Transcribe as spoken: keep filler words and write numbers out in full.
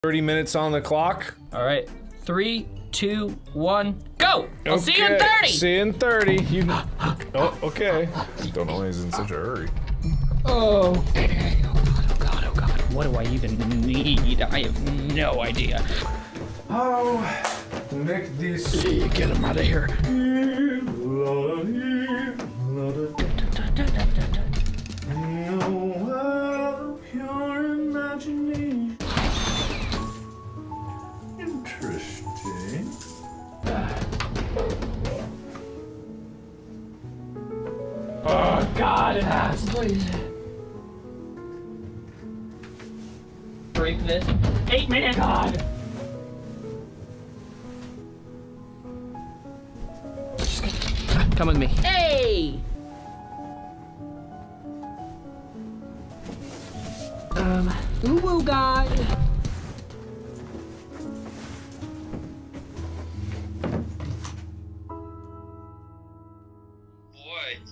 thirty minutes on the clock. All right, three, two, one, go! I'll okay. see you in thirty! See you in thirty. You... Oh, okay. Don't know why he's in such a hurry. Oh. Oh god, oh god, oh god. What do I even need? I have no idea. Oh, make this. Get him out of here. Interesting. Oh god, it has. Please. Break this. Eight minutes. God. Come with me. Hey. Um. Ooh, guy.